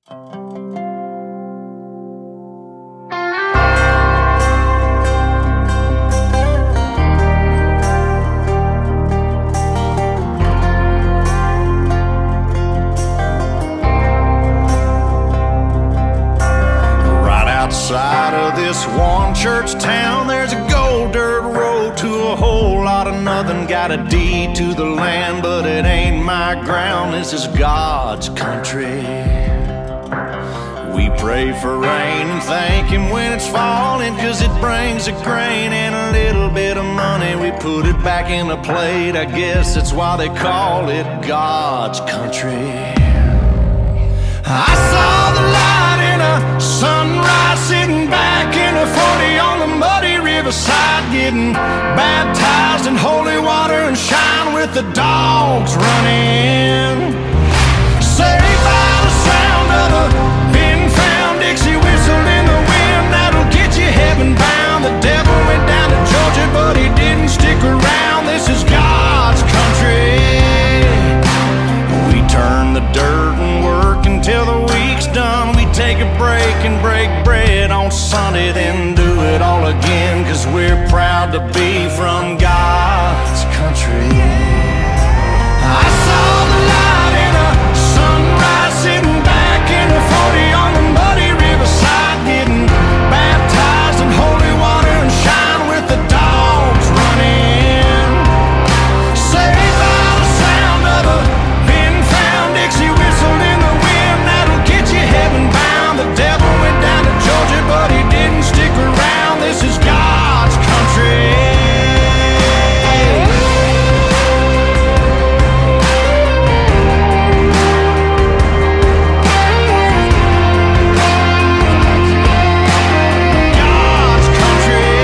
Outside of this one church town, there's a gold dirt road to a whole lot of nothing. Got a deed to the land, but it ain't my ground. This is God's country. We pray for rain and thank Him when it's falling, 'cause it brings a grain and a little bit of money. We put it back in the plate, I guess that's why they call it God's country. I saw the light in a sunrise, sitting back in a 40 on the muddy riverside, getting baptized in holy water and shine with the dogs running. Saved by the sound of a pin-found Dixie whistle in the wind, that'll get you heaven bound. The devil went down to Georgia, but he didn't stick around. This is God's country. We turn the dirt and work until the week's done. We take a break and break bread on Sunday, then do it all again, 'cause we're proud to be from God's country. I saw the light in a sunrise, sitting back in a 40 on the muddy riverside, getting baptized in holy water and shine with the dogs running. Saved by the sound of a pin-found Dixie whistle in the wind, that'll get you heaven bound. The devil went down to Georgia, but he didn't stick around. This is God's country. God's country.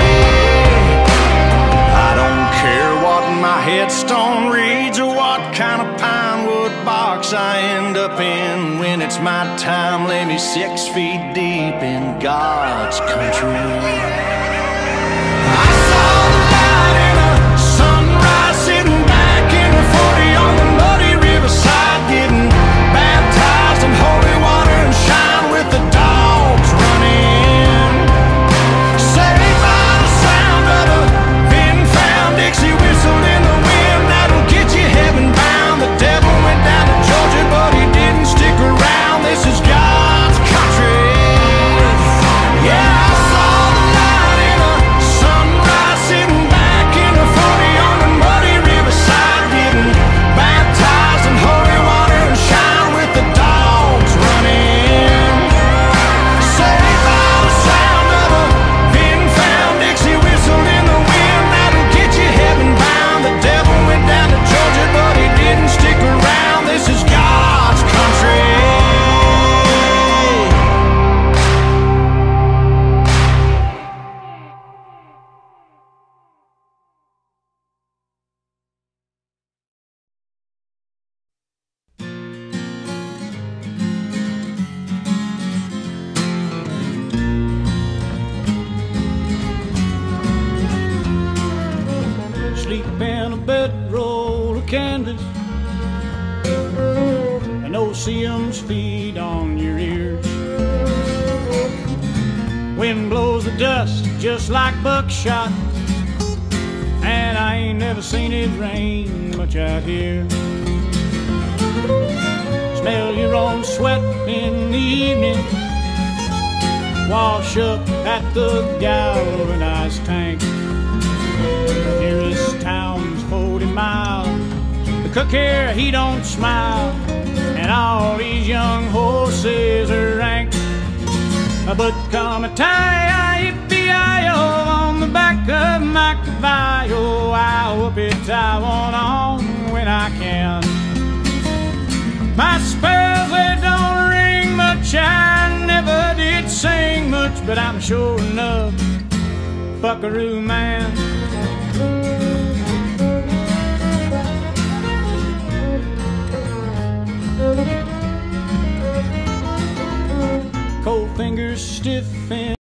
I don't care what my headstone reads or what kind of pine wood box I end up in. When it's my time, lay me 6 feet deep in God's country. I saw the light in a sunrise, sitting back in a 40 on the muddy riverside, getting baptized in holy water and shine with the dogs running. Saved by the sound of a pin-found Dixie whistle in the wind, that'll get you heaven bound. The devil went down to Georgia, but he didn't stick around. This is God's country. Yeah, I saw the light in a sunrise, sitting back in a 40 on the muddy riverside, getting baptized in holy water and shine with the dogs running. Saved by the sound of a pin-found Dixie whistle in the wind, that'll get you heaven bound. The devil went down to Georgia, but he didn't stick around. This is God's country. Sleep in a bedroll of canvas, and Ocean's feed on your ears. Wind blows the dust just like buckshot, and I ain't never seen it rain much out here. Smell your own sweat in the evening, wash up at the galvanized tank. Nearest town's 40 miles. The cook here, he don't smile, and all these young horses are rank. But come a tie-yi-yippee-yi-yo on the back of my caballo, I'll whoop it, I want on when I can. My spells, they don't ring much, I never did sing much, but I'm sure enough buckaroo man. Cold fingers stiff and